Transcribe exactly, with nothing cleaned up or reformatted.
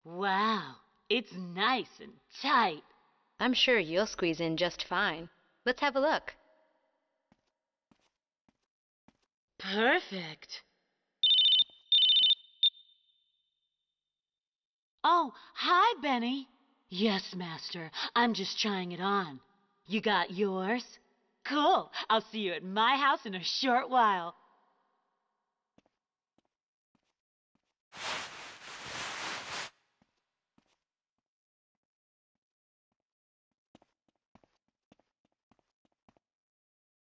Wow, it's nice and tight. I'm sure you'll squeeze in just fine. Let's have a look. Perfect. Oh, hi, Benny. Yes, Master. I'm just trying it on. You got yours? Cool. I'll see you at my house in a short while.